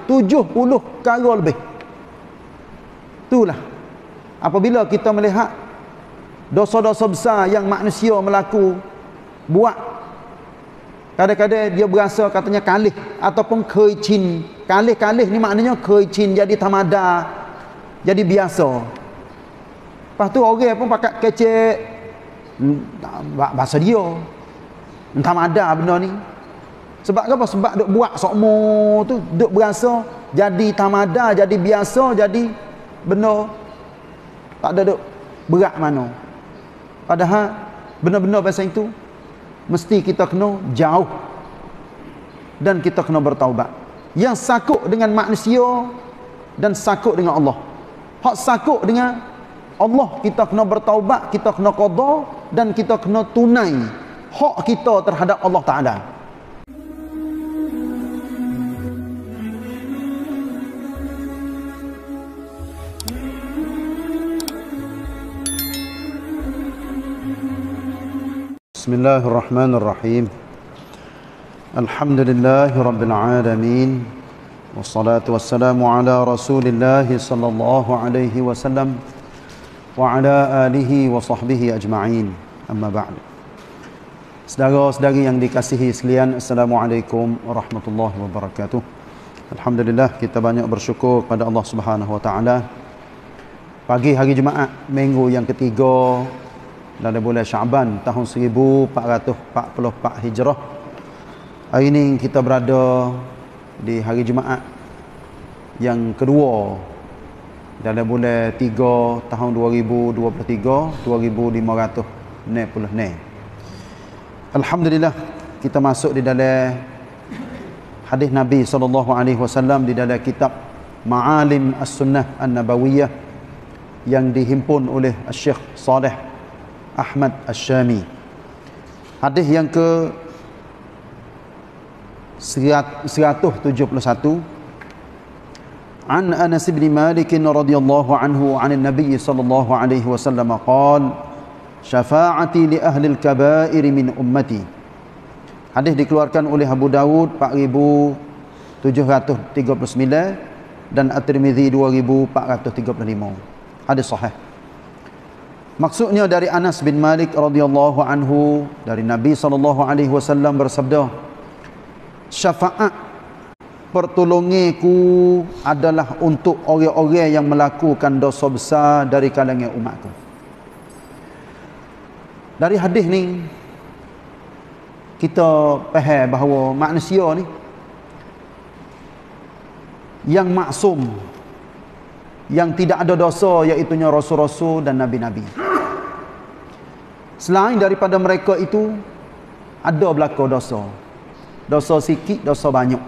70 perkara lebih. Itulah apabila kita melihat dosa-dosa besar yang manusia buat, kadang-kadang dia berasa katanya kalih ataupun keicin. Kalih ni maknanya keicin, jadi tamada, jadi biasa. Lepas tu orang pun pakat kecek bahasa dia tamada benda ni. Sebab apa? Sebab duk buat sokmo tu, duk berasa jadi tamada, jadi biasa, jadi benda tak ada duk berat mana. Padahal benda-benda macam itu mesti kita kena jauh dan kita kena bertaubat. Yang sakut dengan manusia dan sakut dengan Allah. Hak sakut dengan Allah kita kena bertaubat, kita kena qada dan kita kena tunai hak kita terhadap Allah Taala. Bismillahirrahmanirrahim. Alhamdulillahi rabbil alamin. Wassalatu wassalamu ala Rasulillah sallallahu alaihi wasallam wa ala alihi wa sahbihi ajma'in. Amma ba'd. Saudara-saudari yang dikasihi sekalian, Assalamualaikum warahmatullahi wabarakatuh. Alhamdulillah, kita banyak bersyukur kepada Allah Subhanahu wa taala. Pagi hari Jumaat, minggu yang ketiga dalam bulan Syaban tahun 1444 Hijrah. Hari ini kita berada di hari Jumaat yang kedua dalam bulan 3 tahun 2023, 2560. Alhamdulillah, kita masuk di dalam hadis Nabi SAW di dalam kitab Ma'alim As-Sunnah An-Nabawiyah yang dihimpun oleh Syekh Saleh Ahmad Asy-Syami. Hadis yang ke 171 An Anas bin Malik radhiyallahu anhu 'an an-nabiy sallallahu alaihi wasallam qala syafa'ati li ahli al-kaba'ir min ummati. Hadis dikeluarkan oleh Abu Dawud 4739 dan At-Tirmizi 2435. Hadis sahih. Maksudnya dari Anas bin Malik radhiyallahu anhu dari Nabi sallallahu alaihi wasallam bersabda, syafaat pertolonganku adalah untuk orang-orang yang melakukan dosa besar dari kalangan umatku. Dari hadis ni kita faham bahawa manusia ni yang maksum, yang tidak ada dosa, iaitu rasul-rasul dan nabi-nabi. Selain daripada mereka itu ada berlaku dosa. Dosa sikit, dosa banyak.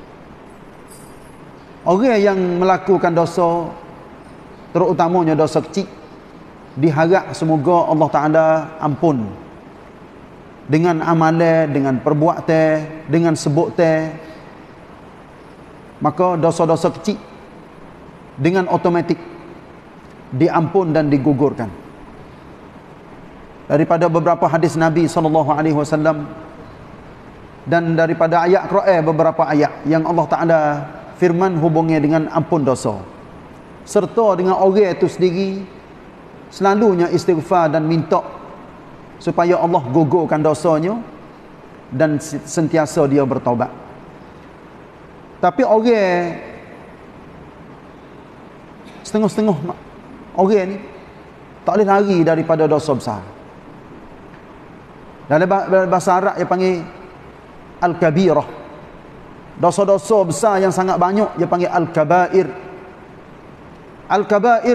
Orang yang melakukan dosa, terutamanya dosa kecil, diharap semoga Allah Ta'ala ampun dengan amalan, dengan perbuatan, dengan sebutan. Maka dosa-dosa kecil dengan otomatik diampun dan digugurkan. Daripada beberapa hadis Nabi SAW dan daripada ayat Quran, beberapa ayat yang Allah Ta'ala firman hubungnya dengan ampun dosa, serta dengan orang itu sendiri selalunya istighfar dan minta supaya Allah gugurkan dosanya dan sentiasa dia bertaubat. Tapi orang setengah-setengah orang ni tak boleh lari daripada dosa besar. Dalam bahasa Arab dia panggil al-kabirah. Dosa-dosa besar yang sangat banyak dia panggil al-kabair. Al-kabair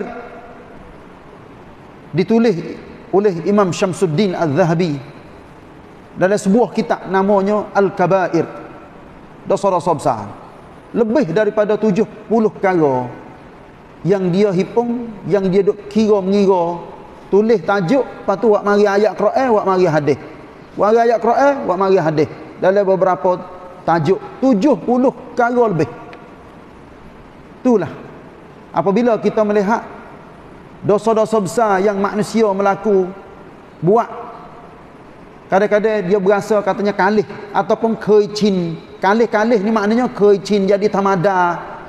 ditulis oleh Imam Syamsuddin Al-Zahabi dalam sebuah kitab namanya Al-Kabair. Dosa-dosa besar lebih daripada 70 perkara yang dia hipung, yang dia duk kira mengira, tulis tajuk, lepas tu wak mari ayat Quran, wak mari hadis. Wak mari ayat Quran, wak mari hadis. Dalam beberapa tajuk 70 perkara lebih. Itulah apabila kita melihat dosa-dosa besar yang manusia buat, kadang-kadang dia berasa katanya kalih ataupun keicin. Kalih ni maknanya keicin, jadi tamada,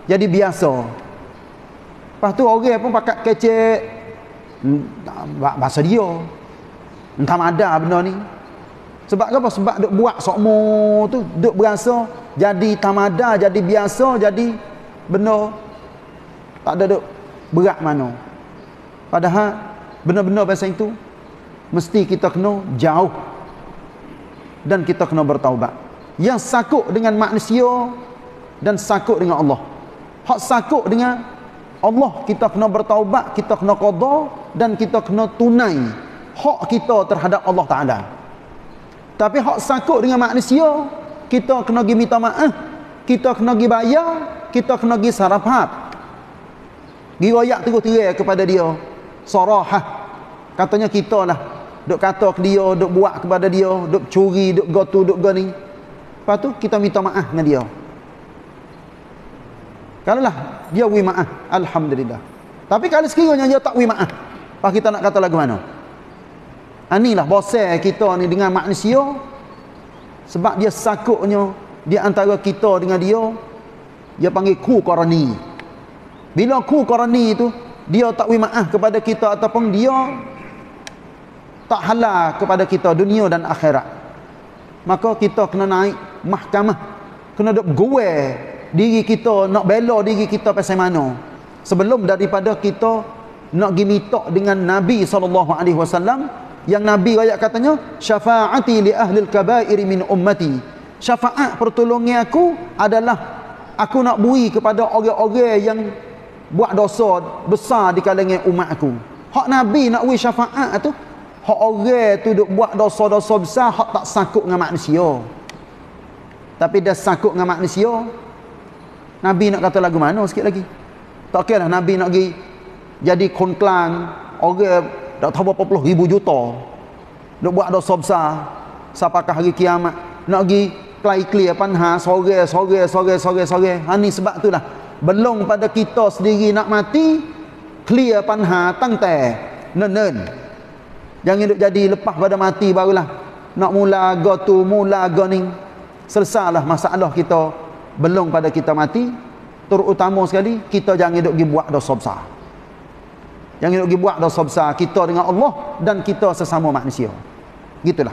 jadi biasa. Lepas tu orang pun pakat kecek bahasa dia. Entah ada benda ni. Sebab apa? Sebab duk buat sokmo tu, duk berasa jadi tamada, jadi biasa, jadi benda tak ada duk berat mana. Padahal benda-benda macam itu mesti kita kena jauh dan kita kena bertaubat. Yang sakut dengan manusia dan sakut dengan Allah. Hak sakut dengan Allah kita kena bertaubat, kita kena qada dan kita kena tunai hak kita terhadap Allah Taala. Tapi hak sakut dengan manusia, kita kena pergi minta maaf, kita kena pergi bayar, kita kena pergi sarafat. Pergi royak terus-terang kepada dia. Sarahah. Katanya kita lah duk kata ke dia, duk buat kepada dia, duk curi, duk gotu, duk gani. Lepas tu kita minta maaf dengan dia. Kalau lah dia wi maaf, alhamdulillah. Tapi kalau sekiranya dia tak wi maaf, apa kita nak kata lagu mana? Inilah bosan kita ni dengan manusia, sebab dia sakutnya di antara kita dengan dia panggil ku qarani. Bila ku qarani itu dia tak wi maaf kepada kita ataupun dia tak halal kepada kita dunia dan akhirat, maka kita kena naik mahkamah, kena duk gue diri kita, nak bela diri kita pasal mana sebelum daripada kita nak pergi minta dengan Nabi SAW, yang Nabi ayat katanya syafaati li ahli al-kabair min ummati, syafaat pertolongan aku adalah aku nak beri kepada orang-orang yang buat dosa besar di kalangan umat aku. Hak Nabi nak beri syafaat tu, hak orang tu duk buat dosa-dosa besar, hak tak sakut dengan manusia. Tapi dah sakut dengan manusia, Nabi nak kata lagu mana sikit lagi? Tak kira lah Nabi nak pergi jadi konklang orang tak tahu berapa puluh ribu juta duk buat dosa besar sampai ke hari kiamat, nak pergi clear panha sore. Ni sebab tu lah belum pada kita sendiri nak mati clear panha tangtai nen. Jangan duk jadi lepas pada mati barulah nak mula gotu, mula goning. Selesailah masalah kita belum pada kita mati. Terutama sekali kita jangan duk pergi buat dosa besar. Jangan duk pergi buat dosa besar kita dengan Allah dan kita sesama manusia. Gitulah.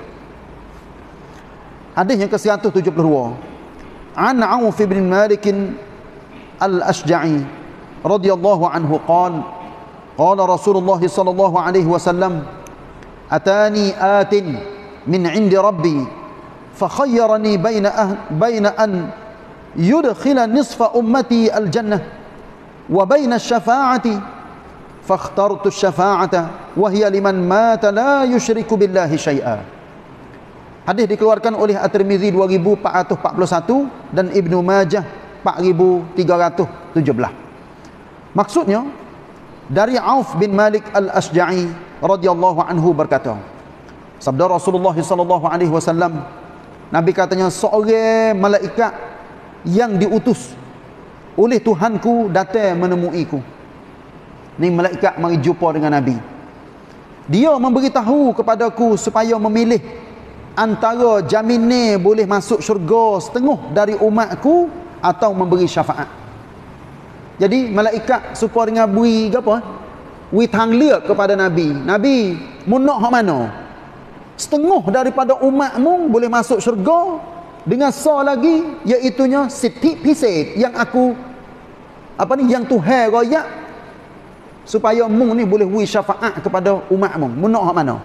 Hadis yang ke-172. An Auf bin Malik al-Ashja'i radhiyallahu anhu qala Rasulullah sallallahu alaihi wasallam atani atin min 'indi rabbi fakhayyarani baina an yudkhila nisfa ummati al-jannah wa baina asy-syafa'ati fakhtartu asy-syafa'ata wa hiya liman mata la yusyriku billahi syai'a. Hadis dikeluarkan oleh At-Tirmizi 2441 dan Ibnu Majah 4317. Maksudnya dari Auf bin Malik al-Ashja'i radhiyallahu anhu berkata, sabda Rasulullah sallallahu alaihi wasallam, Nabi katanya seorang malaikat yang diutus oleh Tuhanku datang menemuiku. Ni malaikat mari jumpa dengan Nabi. Dia memberitahu kepadaku supaya memilih antara jaminan boleh masuk syurga setengah dari umatku atau memberi syafaat. Jadi malaikat supaya dengan beri apa? Wi tangliak kepada Nabi. Nabi, mun nak hak mana? Setengah daripada umatmu boleh masuk syurga dengan lagi iaitunya siti pisat yang aku yang Tuhan royak supaya mu ni boleh beri syafaat kepada umatmu. Mun nak hak mana?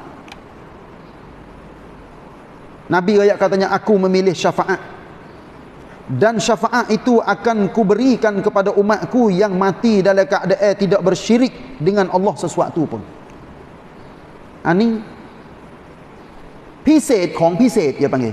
Nabi royak katanya aku memilih syafaat, dan syafaat itu akan kuberikan kepada umatku yang mati dalam keadaan tidak bersyirik dengan Allah sesuatu pun. Ini pisatของพิเศษdia panggil.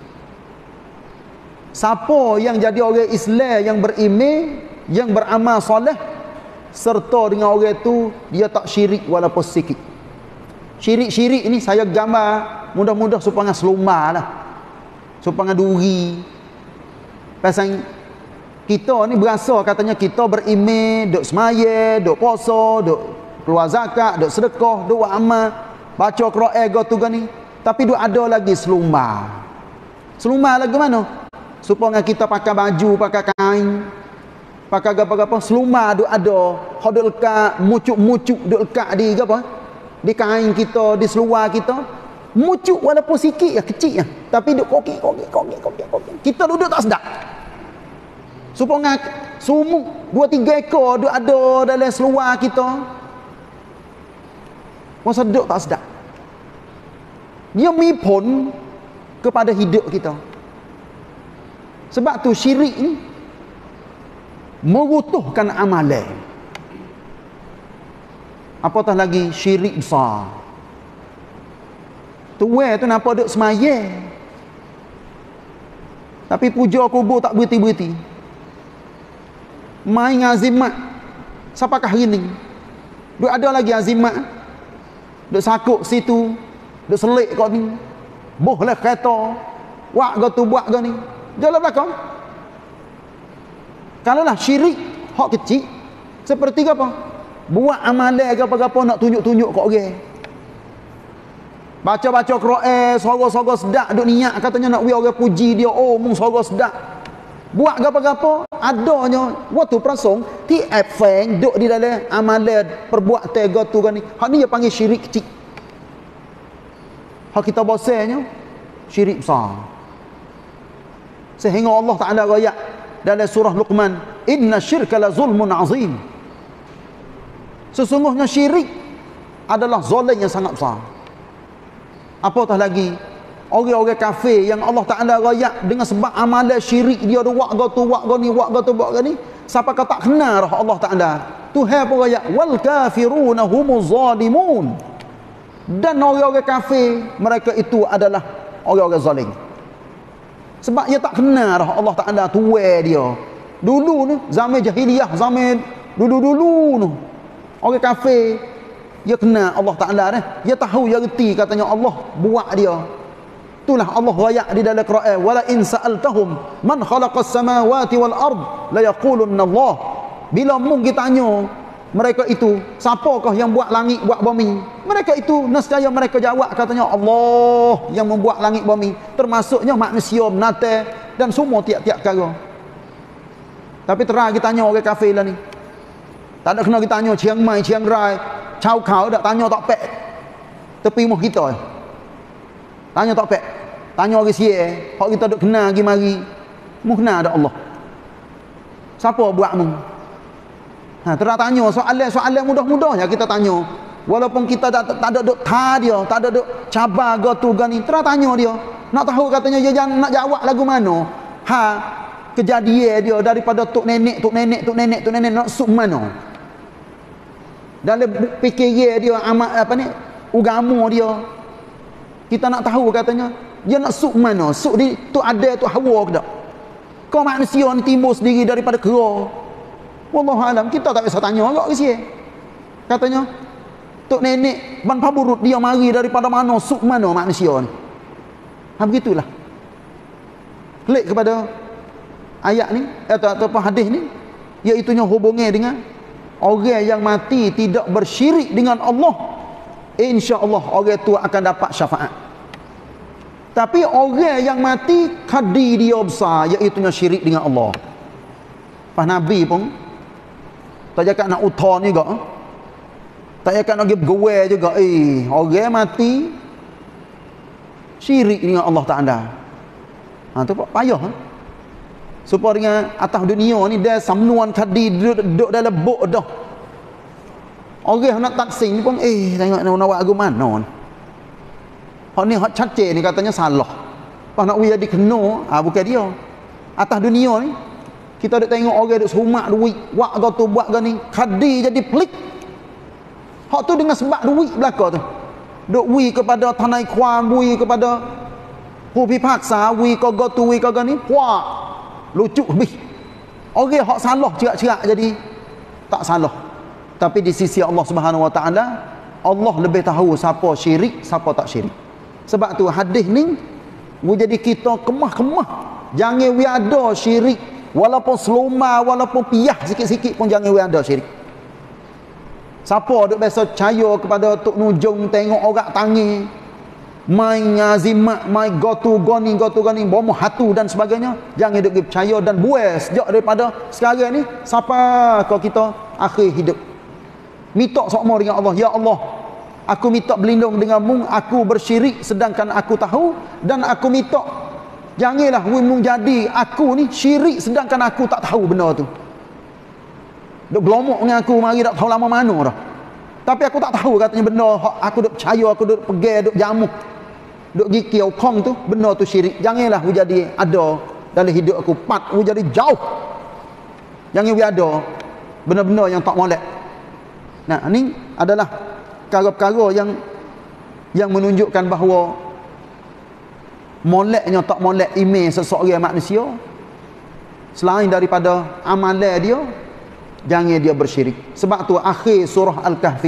Siapa yang jadi orang Islam yang beriman, yang beramal soleh, serta dengan orang itu dia tak syirik walaupun sikit. Syirik ini saya gambar mudah-mudah supaya selumar lah, supaya duri. Pasal kita ni berasa katanya kita beriman, duk semaya, duk puasa, duk keluar zakat, duk sedekah, duk buat amal, baca Quran tu gani, tapi duk ada lagi selumar. Selumar lagi mana? Supaya kita pakai baju, pakai kain, pakai apa-apa seluma duk ada hok duk lekat mucuk-mucuk duk lekat di apa di kain kita, di seluar kita, mucuk walaupun sikit ya, kecil ya, tapi duk kokik. Kita duduk tak sedap. Supaya sumuk 2-3 ekor duk ada dalam seluar kita. Masa duduk tak sedap. Dia mipun kepada hidup kita. Sebab tu syirik ni merutuhkan amalan. Apatah lagi syirik besar. Tuan tu nampak duk semaya. Tapi puja kubur tak berhenti-berhenti. Main azimat. Siapakah hari ni? Duk ada lagi azimat. Duk sakuk situ. Duk selik kau ni. Boh lah kereta. Wak kau tu buat kau ni. Jalan belakang. Kalaulah syirik hak kecil, seperti apa? Buat amalan ke apa-apa nak tunjuk-tunjuk kat orang. Baca-baca Quran, sorok-sorok sedap duk niat katanya nak orang puji dia, oh mung sorok sedap. Buat ke apa-apa adanya waktu prasong ti efeng duk di dalam amalan perbuatan gotu kan ni. Hak ni dia panggil syirik kecil. Hak kita bosanya syirik besar. Sehingga Allah Ta'ala rakyat dalam surah Luqman, inna syirka la zulmun azim. Sesungguhnya syirik adalah zalim yang sangat besar. Apatah lagi orang-orang kafir yang Allah Ta'ala rakyat dengan sebab amalan syirik dia ada wak gotu buat ni, siapa kata tak kenal Allah Ta'ala. Tuhan pun rakyat wal kafiruna humuz zalimun. Dan orang-orang kafir mereka itu adalah orang-orang zalim. Sebab dia tak kenal Allah Ta'ala tuai dia. Dulu ni, zaman jahiliyah, zaman dulu-dulu ni, orang kafir, dia kenal Allah Ta'ala ni. Dia tahu, dia reti katanya Allah buat dia. Itulah Allah rakyat di dalam Quran. Wala in sa'altahum man khalaqas samawati wal ard la yaqulunna Allah. Bila mung kita tanya mereka itu, siapakah yang buat langit, buat bumi? Mereka itu, nescaya mereka jawab katanya Allah yang membuat langit bumi. Termasuknya manusia, binatang dan semua tiap-tiap perkara. Tapi terang kita tanya orang kafir lah ni. Tak ada kena kita tanya Chiang Mai, Chiang Rai, Chau Kau, tak tanya tak pek. Tepi muh kita. Tanya tak pek. Tanya orang siya, hak kita duk kenal pergi mari. Muh kenal ada Allah. Siapa buat mu? Terang tanya soalan mudah-mudah ya kita tanya. Walaupun kita tak ada duk ta dia, tak ada duk cabar gotu gani, terang tanya dia. Nak tahu katanya dia jangan nak jawab lagu mana. Kejadian dia daripada tok nenek nak suk mana. Dalam fikiran dia amat apa ni? Agama dia. Kita nak tahu katanya dia nak suk mana? Suk di tu ada tu Hawa ke tak? Kau manusia ni timbul sendiri daripada kera. Wallahu alam, kita tak bisa tanya agak ke siapa. Katanya tok nenek ban paburut dia mari daripada mana, suk mana manusia ni. Begitulah. Klik kepada ayat ni atau hadis ni, iaitu hubungnya dengan orang yang mati tidak bersyirik dengan Allah, insya-Allah orang itu akan dapat syafaat. Tapi orang yang mati kadi dia besar, iaitu syirik dengan Allah. Pas Nabi pun tak cakap nak uthon juga. Tak cakap nak bergewel juga. Orang mati syirik dengan Allah Ta'ala. Tu payah. Supaya dengan atas dunia ni dia samnuan kadi duduk dalam bok dah. Orang nak taksin pun tengok nak buat lagu mana ni. Hak ni hak cacing ni katanya salah. Pas nak jadi kena, bukan dia. Atas dunia ni kita duk tengok orang duk serumak duit, wak kau tu buat kau ni, kadi jadi pelik. Hak tu dengan sebab duit belaka tu. Duk wi kepada tanai kuam, wi kepada hubi paksa, wi kau tu, wi kau ni, puak. Lucu habis. Orang hak salah cerak-cerak jadi tak salah. Tapi di sisi Allah Subhanahu Wa Taala, Allah lebih tahu siapa syirik, siapa tak syirik. Sebab tu hadis ni jadi kita kemah-kemah. Jangan we ada syirik. Walaupun seluma, walaupun piyah sikit-sikit pun jangan ada syirik. Siapa duk biasa percaya kepada Tok Nujung tengok orang tangi. main azimat, main gotu goni, bomo hatu dan sebagainya. Jangan hidup percaya dan buai sejak daripada sekarang ni sampai kau kita akhir hidup. Minta sokmo dengan Allah, ya Allah, aku minta berlindung denganmu, aku bersyirik sedangkan aku tahu, dan aku minta janganlah wimu jadi aku ni syirik sedangkan aku tak tahu benda tu. Duk gelomok dengan aku mari tak tahu lama mana dah. Tapi aku tak tahu katanya benda aku duk percaya, aku duk pegang, duk jamu, duk gikiau kong tu, benda tu syirik. Janganlah wu jadi ada dalam hidup aku, pat wu jadi jauh. Jangan wu ada benda-benda yang tak molek. Nah, ini adalah perkara-perkara yang menunjukkan bahawa moleknya tak molek iman seseorang manusia selain daripada amalan dia, jangan dia bersyirik. Sebab tu akhir surah Al-Kahfi,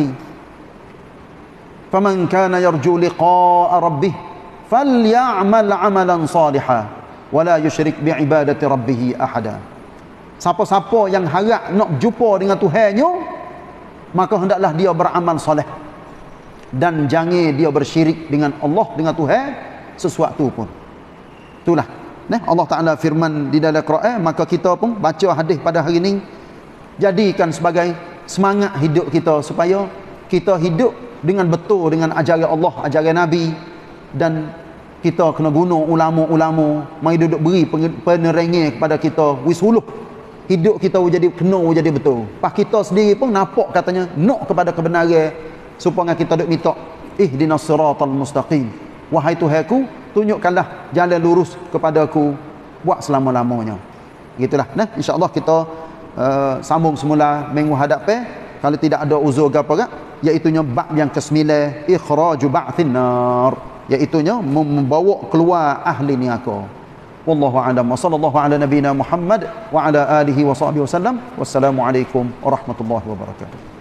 faman kana yarju liqa'a rabbih falyamal 'amalan salihan wa la yusyrik bi'ibadati rabbih ahada. Siapa-siapa yang harap nak jumpa dengan Tuhannya, maka hendaklah dia beramal soleh dan jangan dia bersyirik dengan Allah, dengan Tuhan sesuatu pun. Itulah Allah Ta'ala firman di dalam Quran. Maka kita pun baca hadis pada hari ini, jadikan sebagai semangat hidup kita supaya kita hidup dengan betul dengan ajaran Allah, ajaran Nabi, dan kita kena guna ulama-ulama mai duduk beri penerangan kepada kita wisuluh hidup kita jadi kena jadi betul. Pas kita sendiri pun nampak katanya nak kepada kebenaran, supaya kita duk minta ihdinas siratal mustaqim, wahai Tuhanku tunjukkanlah jalan lurus kepadaku buat selama-lamanya. Gitulah. Nah, insya-Allah kita sambung semula minggu hadapan kalau tidak ada uzur ke apa, iaitu bab yang ke-9, ikhraju ba'thin nar, iaitu membawa keluar ahli neraka. Wallahu a'lam wa sallallahu ala nabiyyina Muhammad wa ala alihi wa sahbihi wasallam. Wassalamu alaikum warahmatullahi wabarakatuh.